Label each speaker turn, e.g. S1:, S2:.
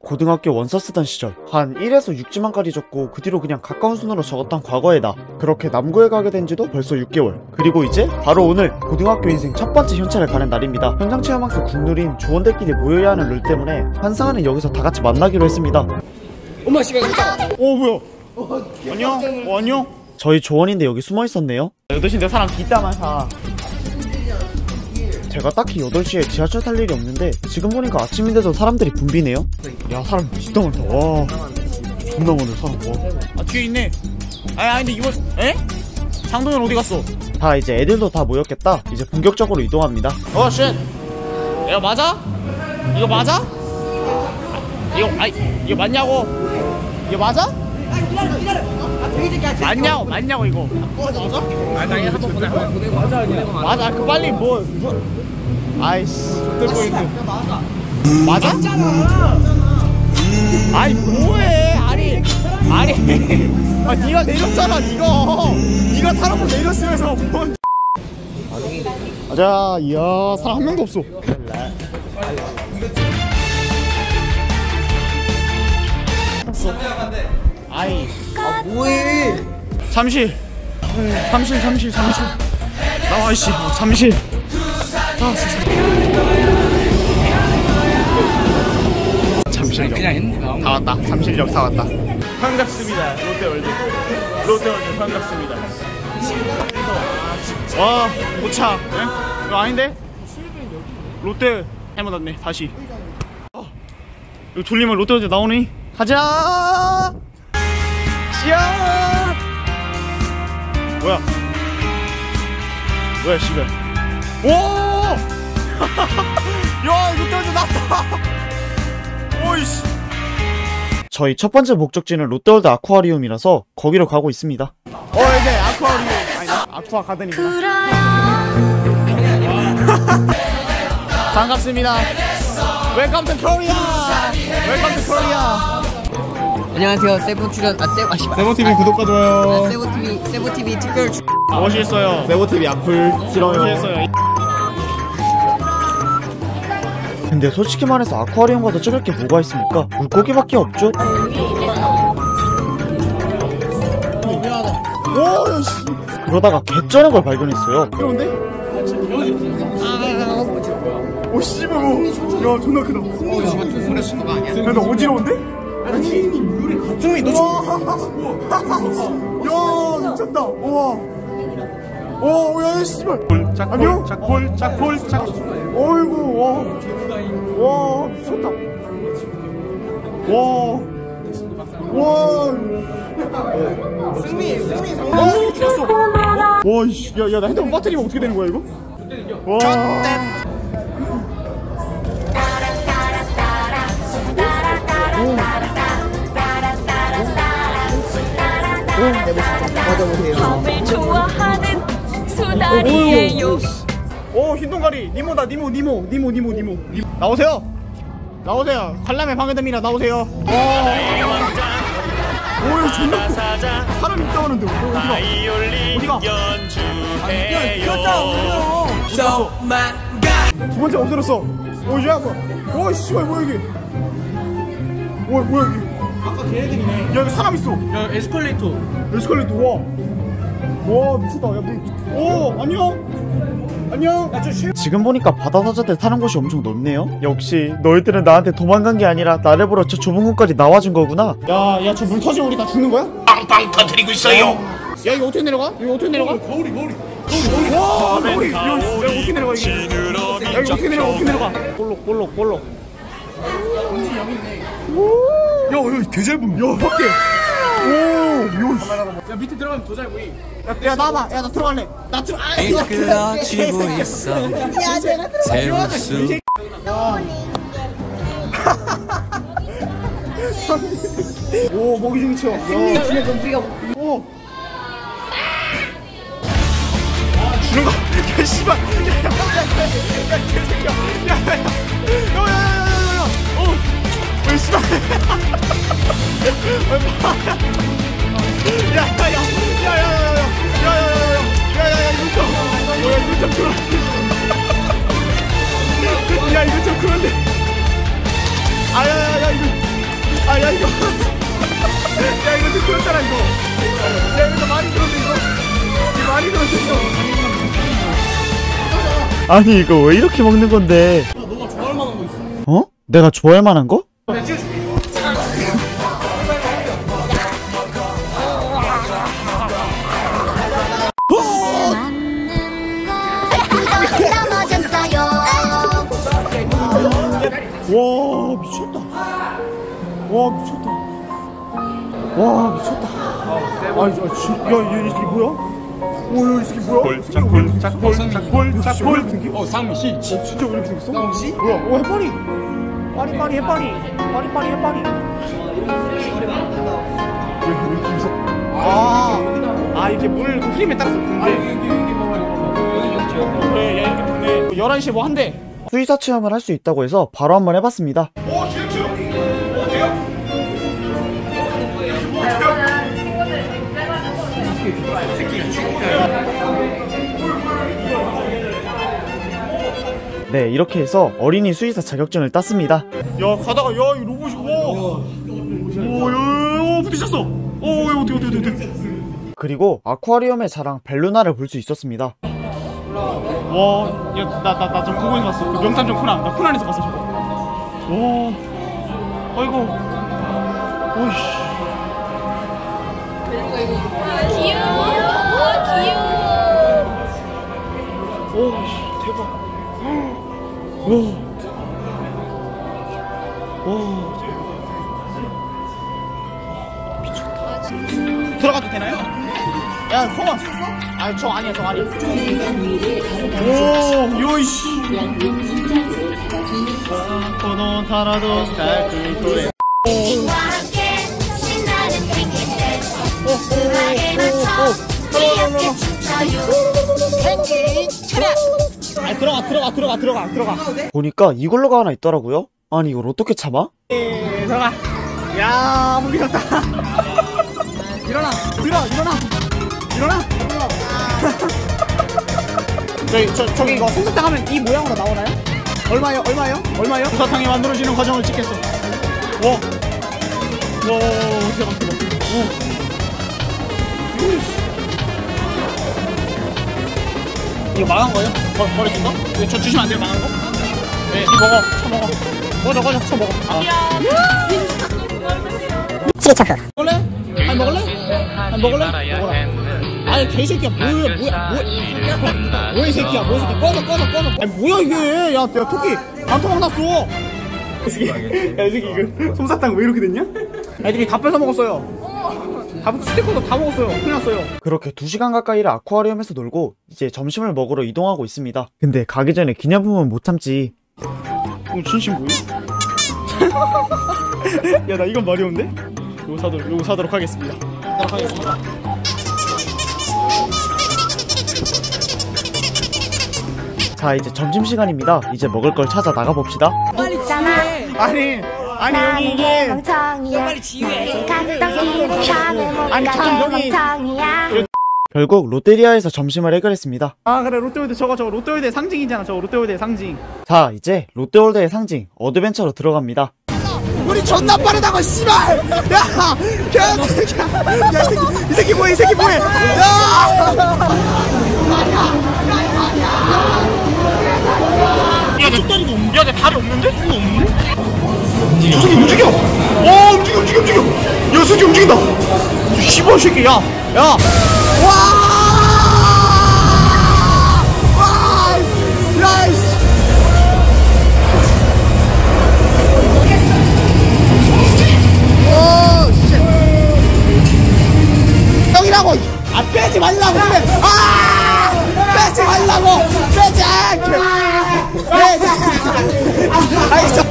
S1: 고등학교 원서 쓰던 시절 한 1에서 6지만까지 적고 그 뒤로 그냥 가까운 순으로 적었던 과거의 나. 그렇게 남고에 가게 된 지도 벌써 6개월. 그리고 이제 바로 오늘 고등학교 인생 첫 번째 현찰을 가는 날입니다. 현장체험학습 국룰인 조원들끼리 모여야 하는 룰 때문에 한상한은 여기서 다 같이 만나기로 했습니다.
S2: 엄마 씨발 깜짝아.
S1: 뭐야? 안녕? 안녕? 저희 조원인데 여기 숨어 있었네요. 8시인데 사람 뒷담화사. 제가 딱히 8시에 지하철 탈 일이 없는데 지금 보니까 아침인데도 사람들이 붐비네요. 야, 사람 진짜 많다. 와, 존나 많네 사람. 와.
S3: 아, 뒤에 있네. 근데 이거 에? 장동현 어디 갔어?
S1: 다 이제 애들도 다 모였겠다. 이제 본격적으로 이동합니다.
S3: 쉣. 이거 맞아? 이거 맞아? 이거 맞냐고? 이거 맞아? 맞냐고 이거. 맞아? 당연히 한번 보내고. 맞아. 그 빨리 아이씨. 맞아? 아니 뭐해? 아니. 네가 내렸잖아. 네가 타라고 내렸으면서 뭔?
S1: 가자. 이야, 사람 한 명도 없어.
S2: 뭐해?
S1: 잠실. 나와 이씨. 잠실. 잠실역.
S3: 그냥 했네.
S1: 다 왔다. 잠실역 다 왔다.
S3: 반갑습니다. 롯데월드 반갑습니다.
S1: 와, 고차. 이거 아닌데? 롯데 잘못 왔네. 다시. 이거 돌리면 롯데월드 나오니? 가자. 씨앗. 뭐야 씨발. 오. 야, 롯데월드 나왔다. 오이씨. 저희 첫 번째 목적지는 롯데월드 아쿠아리움이라서 거기로 가고 있습니다.
S3: 네, 아쿠아리움. 아니다, 아쿠아 가든입니다. 반갑습니다. 웰컴 투 코리아.
S2: 안녕하세요. 세부 출연
S1: 세보TV 구독과 좋아요.
S2: 세부TV 특별
S1: 멋있어요. 세보TV 악플 싫어요.
S3: 멋있어요.
S1: 근데 솔직히 말해서 아쿠아리움 가서 찍을 게 뭐가 있습니까? 물고기밖에 없죠? 오, 씨. 그러다가 개쩌는 걸 발견했어요.
S3: 그런데? 오 씨발 야, 존나 크다. 야, 나 어지러운데? 승민이 너 야, 미쳤다. 야, 씨발. 안녕? 짝폴. 어이구, 와, 미쳤다. 승미 죽였어. 와, 이씨, 야, 나 핸드폰 배터리면 어떻게 되는 거야 이거? 와.
S4: 밤을 좋아하는 수다리예요.
S3: 오, 흰동가리. 니모다. 니모. 나오세요. 관람의 방해됩니다. 나오세요. 오, 존나 커. 사람 있다 하는데 어디가? 두 번째 없어졌어. 오, 야, 뭐야? 오, 씨발, 뭐야 이게? 뭐야 이게? 아까 걔네들이네. 야, 여기 사람 있어. 야, 에스컬레이터. 와, 미쳤다. 야, 오, 안녕.
S1: 지금 보니까 바다사자들 사는 곳이 엄청 넓네요. 역시 너희들은 나한테 도망간 게 아니라 나를 보러 저 좁은 곳까지 나와준 거구나.
S3: 야, 저 물 터지면 우리 다 죽는 거야?
S5: 빵빵 터뜨리고 있어요.
S3: 야, 이거 어떻게 내려가? 거울이. 와, 거울이. 야, 어떻게 내려가 이게? 야, 이거 어떻게 내려가? 볼록. 야, 개잘 보면. 야, 밖에. 야, 밑에 들어가면 더 잘 보이. 야, 나와봐. 야, 나 들어갈래.
S6: 이끌어지고 있어. 세우수.
S3: 오, 먹이 중이 쳐.
S2: 승리 집에 좀비가
S3: 오. 주는 거. 야, 씨발. 야, 개새끼야. 야. 왜 씨발. 이거 좀 그런데. 야, 이거 좀 그런데. 이거 들었잖아 이거. 야 이거 많이 들었어 이거. 이거 많이 들었어 이거.
S1: 아니 이거 왜 이렇게 먹는 건데?
S3: 너가 좋아할 만한 거 있어.
S1: 어? 내가 좋아할 만한 거?
S3: 내가 찍어줄게 이거. 와 미쳤다. 와 미쳤다. 와 미쳤다. 아니 야이 새끼 뭐야? 오야 이 새끼 뭐야? 작골. 상미 씨. 진짜 왜 이렇게 생겼어? 상미 씨? 뭐야? 오 해파리. 빠리 해파리. 빠리 해파리. 왜 이렇게 무서? 아 이게 물 흐름에 따라서 근데. 그래 야 이렇게 좋네. 11시에 뭐 한대.
S1: 수의사 체험을 할 수 있다고 해서 바로 한번 해봤습니다.
S3: 오 지금 어때요?
S1: 네, 이렇게 해서 어린이 수의사 자격증을 땄습니다.
S3: 야 가다가 야이 로봇이 오야 부딪혔어. 야 어떻게
S1: 그리고 아쿠아리움의 자랑 벨루나를 볼 수 있었습니다.
S3: 와야나 좀 궁금해서 봤어. 그 명탐정 코난 나 코난에서 봤어 저거. 와 아이고 오이씨
S4: 귀여워.
S3: 오이씨 대박. 미쳤다. 들어가도 되나요? 야 성아. 아 저 아니야 저 아니야. 오 요이씨. 코노 타나도 스타크 코레.
S5: 와 함께 신나는 핑계대 음악에 맞춰 귀엽게 춤춰요. 생기 차렷.
S3: 아 들어가.
S1: 보니까 이걸로가 하나 있더라고요. 아니 이걸 어떻게 참아?
S3: 들어가. 야 물리셨다. 일어나. 저기 이거 솜사탕 하면 이 모양으로 나오나요? 얼마요? 솜사탕이 만들어지는 과정을 찍겠어. 와 대박. 이거 망한 거예요? 버려진 거? 이거 저 주시면 안 돼요, 망한 거? 네, 이거 먹어. 꺼져, 쳐 먹어. 먹을래? 아니 먹을래? 먹어라. 아니 개새끼야 뭐야 이 새끼야 꺼져. 아니 뭐야 이게 야 토끼 반토막 났어. 이 새끼 이거 솜사탕 왜 이렇게 됐냐? 애들이 다 뺏어 먹었어요. 스티커도 다 먹었어요. 큰일 났어요.
S1: 그렇게 2시간 가까이를 아쿠아리움에서 놀고 이제 점심을 먹으러 이동하고 있습니다. 근데 가기 전에 기념품은 못 참지.
S3: 진심 뭐야? 야 나 이건 말이 없는데? 요거 사도록 하겠습니다.
S1: 자 이제 점심시간입니다. 이제 먹을 걸 찾아 나가봅시다.
S5: 있잖아
S3: 아니 여기 이게
S5: 멍청이야
S2: 빨리 지휘해.
S5: 각떡이를 밤에 못
S3: 아니,
S5: 가게
S3: 참, 여기-
S5: 멍청이야.
S1: 결국 롯데리아에서 점심을 해결했습니다.
S3: 아 그래 롯데월드 저거 롯데월드의 상징이잖아. 저거 롯데월드의 상징.
S1: 자 이제 롯데월드의 상징 어드벤처로 들어갑니다.
S3: 우리 존나 빠르다고 씨발. 야 이 새끼 뭐해 야 내 다리 없는데? 이거 없는데? 저 새끼 움직여. 움직여. 야 새끼 움직인다. 씨발 새끼 야. 야이씨. 형이라고. 빼지 말라고. 빼지 말라고. 빼지. 아이씨.